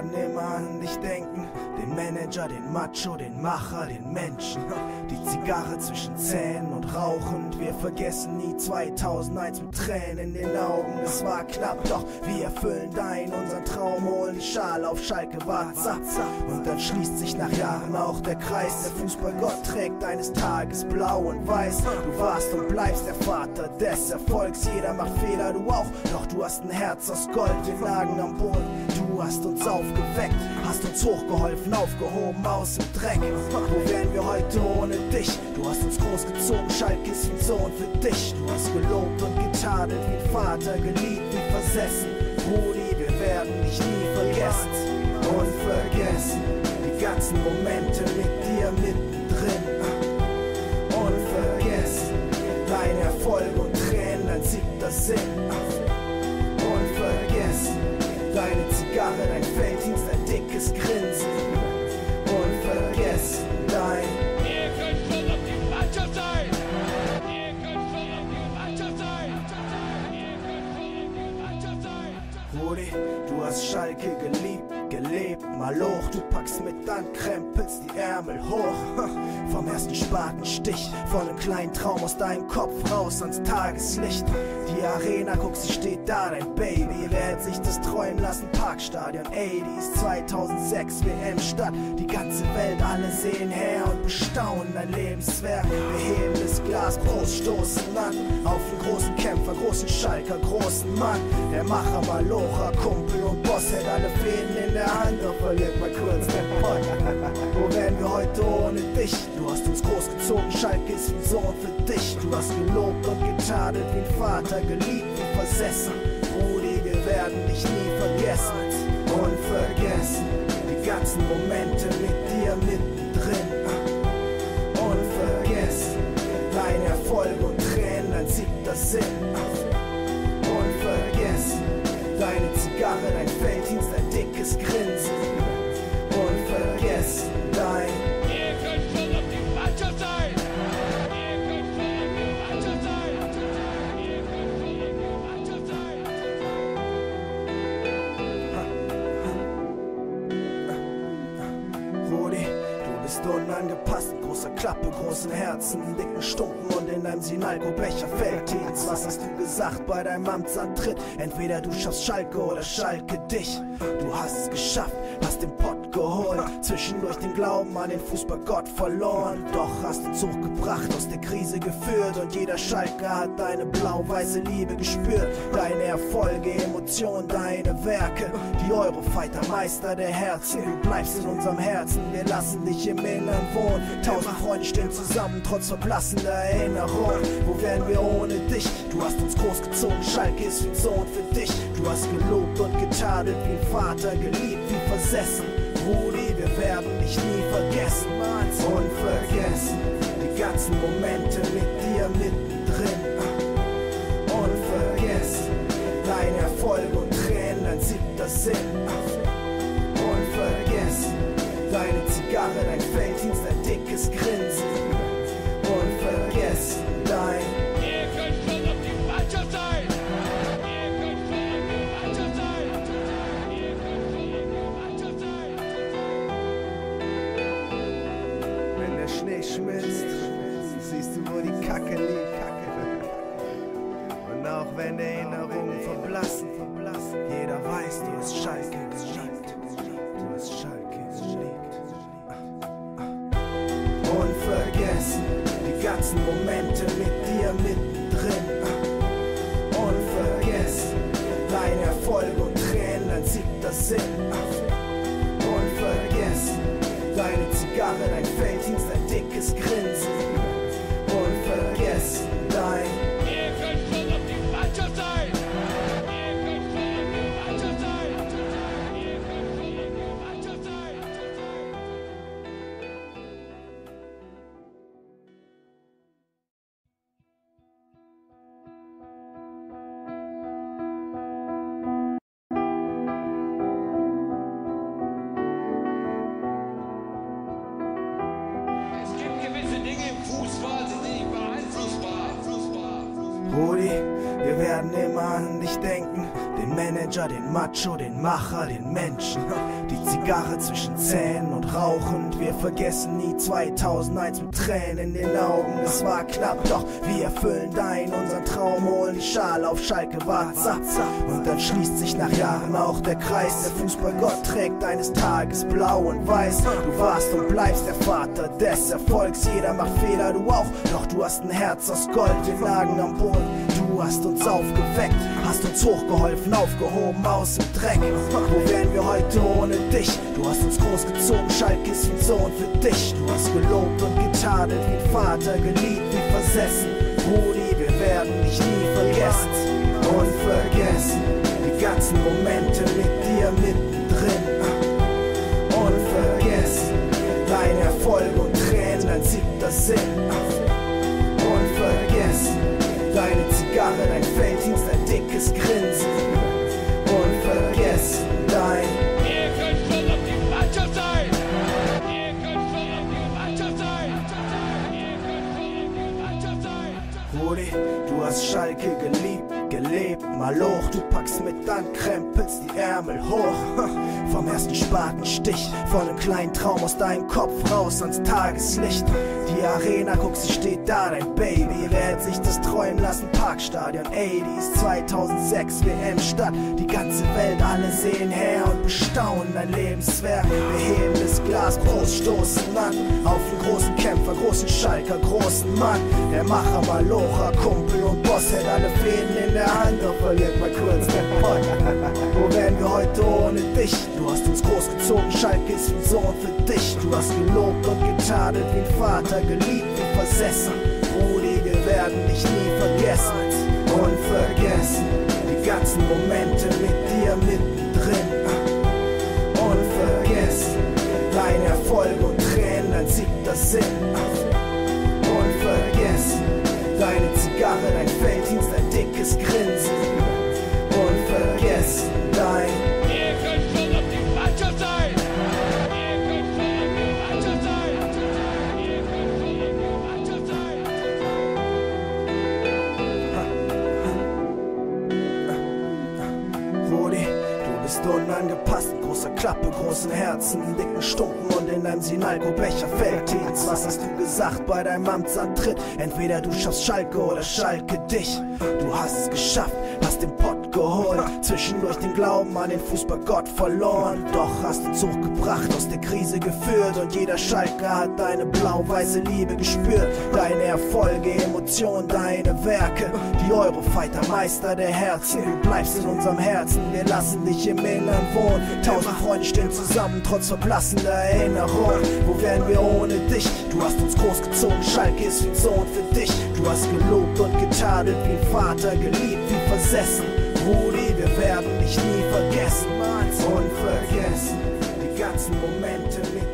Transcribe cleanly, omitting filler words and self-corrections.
werden immer an dich denken. Den Manager, den Macho, den Macher, den Menschen. Die Zigarre zwischen Zähnen und rauchend. Wir vergessen nie 2001 mit Tränen in den Augen. Es war knapp, doch wir erfüllen unseren Traum. Holen die Schale auf Schalke, Warza. Und dann schließt sich nach Jahren auch der Kreis. Der Fußballgott trägt eines Tages blau und weiß. Du warst und bleibst der Vater des Erfolgs. Jeder macht Fehler, du auch. Doch du hast ein Herz aus Gold. Wir lagen am Boden. Du hast uns aufgeweckt, hast uns hochgeholfen, aufgehoben aus dem Dreck. Wo wären wir heute ohne dich? Du hast uns großgezogen, Schalke ist ein Sohn für dich. Du hast gelobt und getadelt wie ein Vater, geliebt wie versessen. Rudi, wir werden dich nie vergessen. Unvergessen, die ganzen Momente mit dir mittendrin. Unvergessen, dein Erfolg und Tränen, dein siebter Sinn. Unvergessen, deine Zigarre, dein Felddienst, dein dickes Grinsen. Unvergessen, dein... Ihr könnt schon auf die Mannschaft sein! Ihr könnt schon auf die Mannschaft sein! Ihr könnt schon auf die Mannschaft sein! Rudi, du hast Schalke geliebt, gelebt, mal hoch. Du packst mit an, krempelst die Ärmel hoch. Vom ersten Spatenstich, von einem kleinen Traum aus deinem Kopf raus ans Tageslicht. Die Arena, guck, sie steht da, dein Baby. Wer hätte sich das träumen lassen? Parkstadion 80s, 2006 WM-Stadt. Die ganze Welt, alle sehen her und bestaunen dein Lebenswerk. Wir heben das Glas, groß stoßen an auf den großen Kämpfer, großen Schalker, großen Mann. Der Macher, Malocher, Kumpel und Boss hält alle Fäden in der Hand. Doch verliert mal kurz den Pott. Wo wären wir heute ohne dich? Du hast uns großgezogen, Schalke ist ein Sohn für dich. Du hast gelobt und getadelt wie ein Vater, geliebt wie versessen. Rudi, wir werden dich nie vergessen. Unvergessen, die ganzen Momente mit dir mittendrin. Unvergessen, dein Erfolg und Tränen, dein siebter Sinn. Unvergessen, deine Zigarre, dein Felddienst, dein dickes Grinsen. Unvergessen, dein... Ihr könnt schon auf die Mannschaft sein! Ihr könnt schon auf die Mannschaft sein! Ihr könnt schon auf die Mannschaft sein! Rudi, du bist unangepasst, großer Klappe, großen Herzen, dicken Stumpen und in deinem Sinalco-Becher Felddienst. Was hast du gesagt bei deinem Amtsantritt? Entweder du schaffst Schalke oder Schalke dich. Du hast es geschafft, hast den Pott geholt, zwischendurch den Glauben an den Fußballgott verloren. Doch hast uns hochgebracht, aus der Krise geführt und jeder Schalker hat deine blau-weiße Liebe gespürt. Deine Erfolge, Emotionen, deine Werke, die Eurofighter, Meister der Herzen. Du bleibst in unserem Herzen, wir lassen dich im Innern wohnen. 1000 Freunde stehen zusammen, trotz verblassender Erinnerung. Wo wären wir ohne dich? Du hast uns großgezogen, Schalke ist wie ein Sohn für dich. Du hast gelobt und getadelt wie ein Vater, geliebt wie versessen. Rudi, wir werden dich nie vergessen. Unvergessen, die ganzen Momente mit dir mittendrin. Unvergessen, dein Erfolg und Tränen, dein siebter Sinn. Unvergessen, deine Zigarre, dein Felddienst, dein dickes Grinsen. Unvergessen, dein... Ihr könnt schon auf die Mannschaft sein! Ihr könnt schon auf die Mannschaft sein! Ihr könnt schon auf die Mannschaft sein! Wenn der Schnee schmilzt, siehst du, wo die Kacke liegt. Und auch wenn Erinnerungen verblassen, jeder weiß, du hast Schalke geliebt. Du hast Schalke geliebt. Unvergessen, die ganzen Momente mit dir mittendrin. Unvergessen, dein Erfolg und Tränen, dein siebter Sinn. Unvergessen, deine Zigarre, dein Felddienst, dein dickes Grinsen. Unvergessen, dein... Ihr könnt schon auf die Mannschaft sein! Ihr könnt schon auf die Mannschaft sein! Ihr könnt schon auf die Mannschaft sein! Es gibt gewisse Dinge im Fußball, die sind nicht beeinflussbar. Rudi, wir werden immer an dich denken. Den Manager, den Macho, den Macher, den Menschen. Die Zigarre zwischen Zähnen und rauchend. Wir vergessen nie 2001 mit Tränen in den Augen. Es war knapp, doch wir erfüllen unseren Traum, holen die Schale auf Schalke, Warza. Und dann schließt sich nach Jahren auch der Kreis. Der Fußballgott trägt eines Tages blau und weiß. Du warst und bleibst der Vater des Erfolgs. Jeder macht Fehler, du auch. Doch du hast ein Herz aus Gold. Wir lagen am Boden. Du hast uns aufgeweckt, hast uns hochgeholfen, aufgehoben aus dem Dreck. Wo wären wir heute ohne dich? Du hast uns großgezogen, Schalke ist wie Sohn für dich. Du hast gelobt und getadelt wie ein Vater, geliebt wie versessen. Rudi, wir werden dich nie vergessen. Unvergessen, die ganzen Momente mit dir mittendrin. Unvergessen, dein Erfolg und Tränen, dein siebter Sinn. Unvergessen, deine Zigarre, dein Felddienst, dein dickes Grinsen. Unvergessen, dein... Ihr könnt stolz auf die Mannschaft sein! Ihr könnt stolz auf die Mannschaft sein! Ihr könnt stolz auf die Mannschaft sein! Rudi, du hast Schalke geliebt, gelebt, mal hoch. Du packst mit an, krempelst die Ärmel hoch. Vom ersten Spatenstich, von einem kleinen Traum aus deinem Kopf raus ans Tageslicht. Die Arena, guck, sie steht da, dein Baby. Wer hätte sich das träumen lassen? Parkstadion 80s, 2006 WM-Stadt. Die ganze Welt, alle sehen her und bestaunen dein Lebenswerk. Wir heben das Glas, groß stoßen an auf den großen Kämpfer, großen Schalker, großen Mann. Der Macher, Malocher, Kumpel und Boss hält alle Fäden in der Hand. Doch verliert mal kurz den Pott. Wo wären wir heute ohne dich? Du hast uns großgezogen, Schalke ist wie Sohn für dich. Du hast gelobt und getadelt wie ein Vater, geliebt wie versessen. Rudi, wir werden dich nie vergessen. Unvergessen, die ganzen Momente mit dir mittendrin. Unvergessen, dein Erfolg und Tränen, dein siebter Sinn. Unvergessen, deine Zigarre, dein Felddienst, dein dickes Grinsen. Unvergessen, dein... Ihr könnt stolz auf die Mannschaft sein! Ihr könnt stolz auf die Mannschaft sein! Ihr könnt stolz auf die Mannschaft sein! Rudi, du bist unangepasst, großer Klappe, großen Herzen, dicken Stumpen und in deinem Sinalco-Becher Felddienst. Was hast du gesagt bei deinem Amtsantritt? Entweder du schaffst Schalke oder Schalke dich. Du hast es geschafft, hast den Pott geholt, zwischendurch den Glauben an den Fußballgott verloren. Doch hast uns hochgebracht, aus der Krise geführt und jeder Schalker hat deine blau-weiße Liebe gespürt. Deine Erfolge, Emotionen, deine Werke, die Eurofighter, Meister der Herzen. Du bleibst in unserem Herzen, wir lassen dich im Innern wohnen. 1000 Freunde stehen zusammen, trotz verblassender Erinnerung. Wo wären wir ohne dich? Du hast uns großgezogen, Schalke ist wie ein Sohn für dich. Du hast gelobt und getadelt wie ein Vater, geliebt wie versessen. Rudi, wir werden dich nie vergessen. Unvergessen, die ganzen Momente mit